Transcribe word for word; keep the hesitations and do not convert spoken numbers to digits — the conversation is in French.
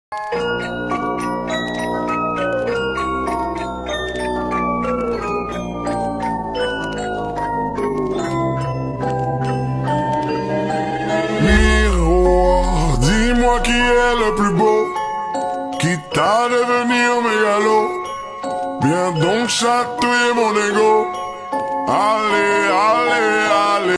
Miroir, dis-moi qui est le plus beau, qui t'a devenir mégalo. Viens donc chatouiller mon ego. Allez, allez, allez.